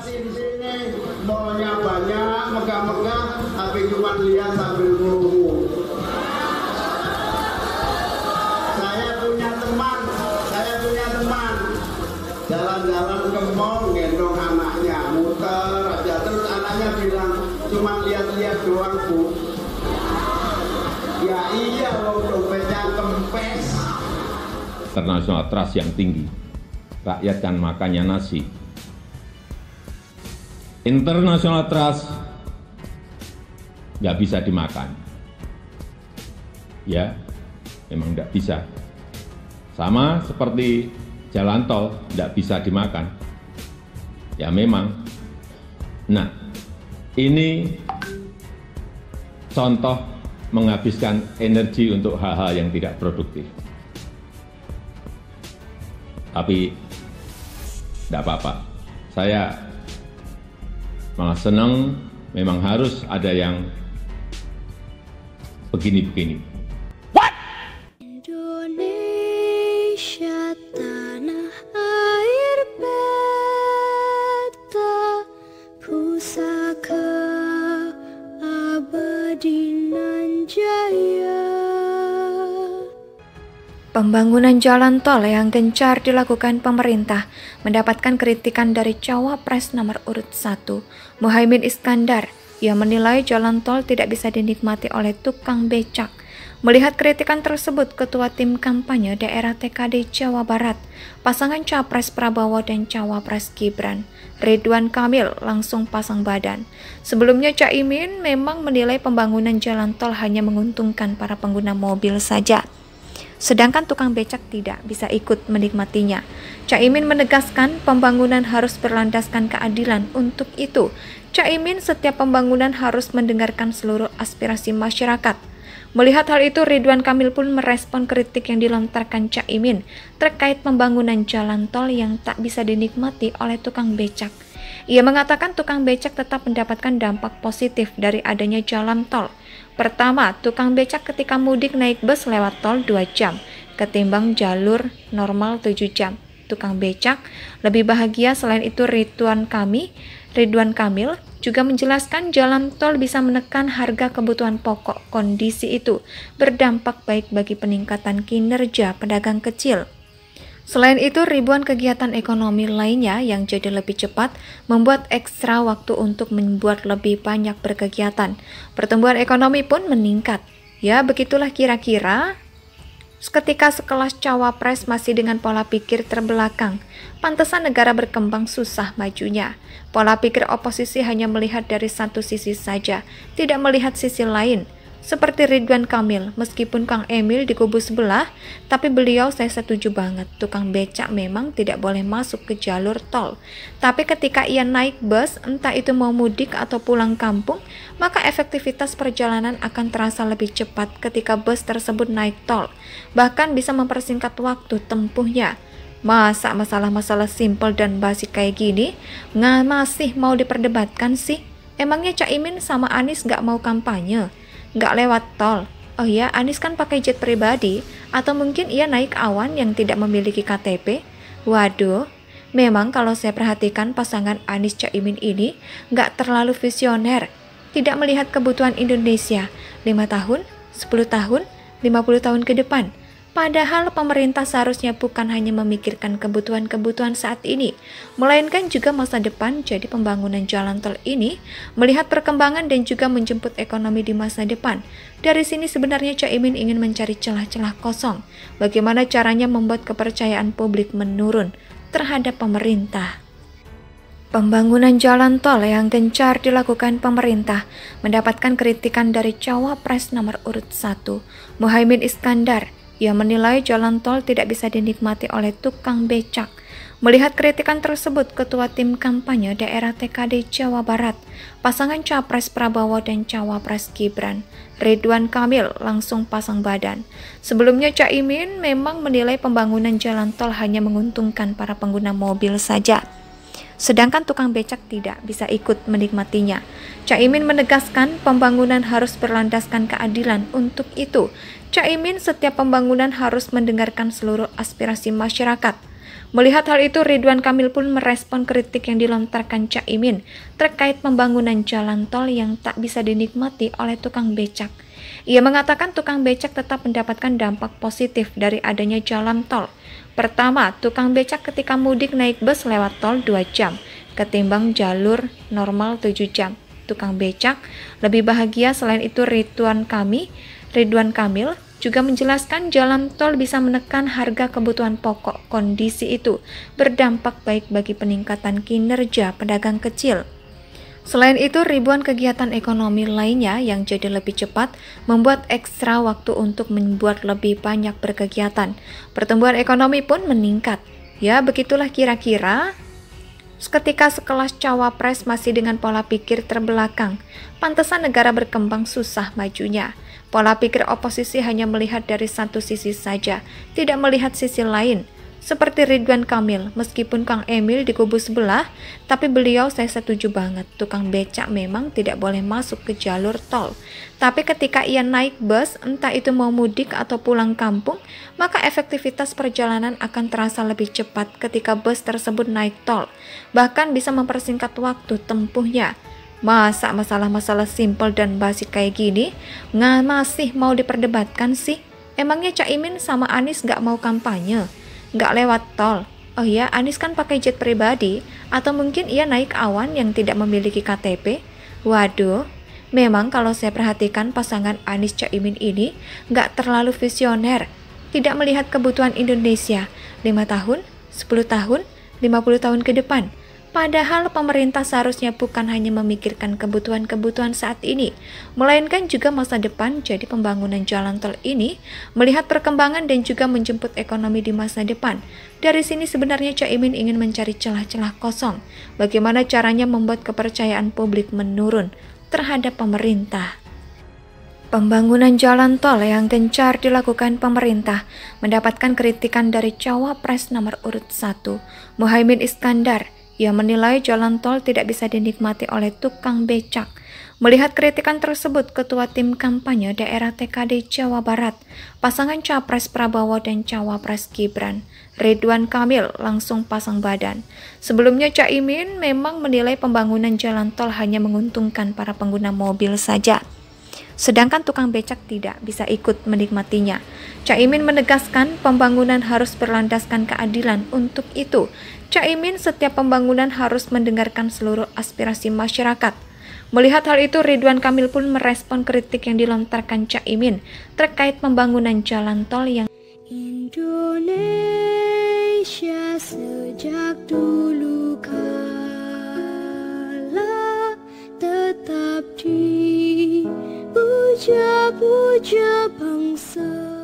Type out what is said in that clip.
masih di sini, mallnya banyak, megah-megah, tapi cuma lihat sambil ngomong. Saya punya teman, jalan-jalan ke mall, gendong anaknya, muter aja, terus anaknya bilang, cuma lihat-lihat doang, Bu. Ya iya, loh, dompetnya kempes. International trust yang tinggi, rakyat kan makannya nasi. International trust nggak bisa dimakan, ya, memang nggak bisa. Sama seperti jalan tol nggak bisa dimakan, ya memang. Nah, ini contoh menghabiskan energi untuk hal-hal yang tidak produktif. Tapi tidak apa-apa, saya malah senang, memang harus ada yang begini-begini. Indonesia tanah air beta, pusaka abadi nan jaya. Pembangunan jalan tol yang gencar dilakukan pemerintah mendapatkan kritikan dari Cawapres nomor urut 1, Muhaimin Iskandar, yang menilai jalan tol tidak bisa dinikmati oleh tukang becak. Melihat kritikan tersebut, Ketua Tim Kampanye Daerah TKD Jawa Barat, pasangan Capres Prabowo dan Cawapres Gibran, Ridwan Kamil, langsung pasang badan. Sebelumnya Caimin memang menilai pembangunan jalan tol hanya menguntungkan para pengguna mobil saja, sedangkan tukang becak tidak bisa ikut menikmatinya. Caimin menegaskan pembangunan harus berlandaskan keadilan. Untuk itu, Caimin setiap pembangunan harus mendengarkan seluruh aspirasi masyarakat. Melihat hal itu, Ridwan Kamil pun merespon kritik yang dilontarkan Caimin terkait pembangunan jalan tol yang tak bisa dinikmati oleh tukang becak. Ia mengatakan tukang becak tetap mendapatkan dampak positif dari adanya jalan tol. Pertama, tukang becak ketika mudik naik bus lewat tol 2 jam, ketimbang jalur normal 7 jam. Tukang becak lebih bahagia. Selain itu, Ridwan Kamil juga menjelaskan jalan tol bisa menekan harga kebutuhan pokok. Kondisi itu berdampak baik bagi peningkatan kinerja pedagang kecil. Selain itu, ribuan kegiatan ekonomi lainnya yang jadi lebih cepat membuat ekstra waktu untuk membuat lebih banyak berkegiatan. Pertumbuhan ekonomi pun meningkat. Ya, begitulah kira-kira. Ketika sekelas Cawapres masih dengan pola pikir terbelakang, pantesan negara berkembang susah majunya. Pola pikir oposisi hanya melihat dari satu sisi saja, tidak melihat sisi lain. Seperti Ridwan Kamil, meskipun Kang Emil di kubu sebelah, tapi beliau saya setuju banget, tukang becak memang tidak boleh masuk ke jalur tol. Tapi ketika ia naik bus, entah itu mau mudik atau pulang kampung, maka efektivitas perjalanan akan terasa lebih cepat ketika bus tersebut naik tol. Bahkan bisa mempersingkat waktu tempuhnya. Masa masalah-masalah simpel dan basic kayak gini masih mau diperdebatkan sih? Emangnya Caimin sama Anies gak mau kampanye? Nggak lewat tol? Oh ya, Anies kan pakai jet pribadi, atau mungkin ia naik awan yang tidak memiliki KTP? Waduh, memang kalau saya perhatikan pasangan Anies Caimin ini nggak terlalu visioner, tidak melihat kebutuhan Indonesia 5 tahun, 10 tahun, 50 tahun ke depan. Padahal pemerintah seharusnya bukan hanya memikirkan kebutuhan-kebutuhan saat ini, melainkan juga masa depan. Jadi pembangunan jalan tol ini melihat perkembangan dan juga menjemput ekonomi di masa depan. Dari sini sebenarnya Caimin ingin mencari celah-celah kosong. Bagaimana caranya membuat kepercayaan publik menurun terhadap pemerintah. Pembangunan jalan tol yang gencar dilakukan pemerintah mendapatkan kritikan dari Cawapres nomor urut 1, Muhaimin Iskandar, yang menilai jalan tol tidak bisa dinikmati oleh tukang becak. Melihat kritikan tersebut, Ketua Tim Kampanye Daerah TKD Jawa Barat, pasangan Capres Prabowo dan Cawapres Gibran, Ridwan Kamil, langsung pasang badan. Sebelumnya Caimin memang menilai pembangunan jalan tol hanya menguntungkan para pengguna mobil saja, sedangkan tukang becak tidak bisa ikut menikmatinya. Caimin menegaskan pembangunan harus berlandaskan keadilan. Untuk itu, Caimin setiap pembangunan harus mendengarkan seluruh aspirasi masyarakat. Melihat hal itu, Ridwan Kamil pun merespon kritik yang dilontarkan Cak Imin terkait pembangunan jalan tol yang tak bisa dinikmati oleh tukang becak. Ia mengatakan tukang becak tetap mendapatkan dampak positif dari adanya jalan tol. Pertama, tukang becak ketika mudik naik bus lewat tol 2 jam, ketimbang jalur normal 7 jam. Tukang becak lebih bahagia. Selain itu, Ridwan Kamil juga menjelaskan jalan tol bisa menekan harga kebutuhan pokok. Kondisi itu berdampak baik bagi peningkatan kinerja pedagang kecil. Selain itu, ribuan kegiatan ekonomi lainnya yang jadi lebih cepat membuat ekstra waktu untuk membuat lebih banyak berkegiatan. Pertumbuhan ekonomi pun meningkat. Ya, begitulah kira-kira. Ketika sekelas cawapres masih dengan pola pikir terbelakang, pantesan negara berkembang susah majunya. Pola pikir oposisi hanya melihat dari satu sisi saja, tidak melihat sisi lain. Seperti Ridwan Kamil, meskipun Kang Emil di kubu sebelah, tapi beliau saya setuju banget, tukang becak memang tidak boleh masuk ke jalur tol. Tapi ketika ia naik bus, entah itu mau mudik atau pulang kampung, maka efektivitas perjalanan akan terasa lebih cepat ketika bus tersebut naik tol. Bahkan bisa mempersingkat waktu tempuhnya. Masa masalah-masalah simpel dan basic kayak gini masih mau diperdebatkan sih? Emangnya Cak Imin sama Anies gak mau kampanye? Nggak lewat tol. Oh ya, Anies kan pakai jet pribadi, atau mungkin ia naik awan yang tidak memiliki KTP. Waduh, memang kalau saya perhatikan pasangan Anies Cak Imin ini nggak terlalu visioner, tidak melihat kebutuhan Indonesia 5 tahun, 10 tahun, 50 tahun ke depan. Padahal pemerintah seharusnya bukan hanya memikirkan kebutuhan-kebutuhan saat ini, melainkan juga masa depan. Jadi pembangunan jalan tol ini melihat perkembangan dan juga menjemput ekonomi di masa depan. Dari sini sebenarnya Cak Imin ingin mencari celah-celah kosong. Bagaimana caranya membuat kepercayaan publik menurun terhadap pemerintah. Pembangunan jalan tol yang gencar dilakukan pemerintah mendapatkan kritikan dari cawapres nomor urut 1, Muhaimin Iskandar. Ia menilai jalan tol tidak bisa dinikmati oleh tukang becak. Melihat kritikan tersebut, Ketua Tim Kampanye Daerah TKD Jawa Barat, pasangan Capres Prabowo dan Cawapres Gibran, Ridwan Kamil langsung pasang badan. Sebelumnya Cak Imin memang menilai pembangunan jalan tol hanya menguntungkan para pengguna mobil saja, sedangkan tukang becak tidak bisa ikut menikmatinya. Cak Imin menegaskan pembangunan harus berlandaskan keadilan. Untuk itu, Cak Imin setiap pembangunan harus mendengarkan seluruh aspirasi masyarakat. Melihat hal itu, Ridwan Kamil pun merespon kritik yang dilontarkan Cak Imin terkait pembangunan jalan tol yang Indonesia sejak dulu kala tetap dipuja-puja bangsa.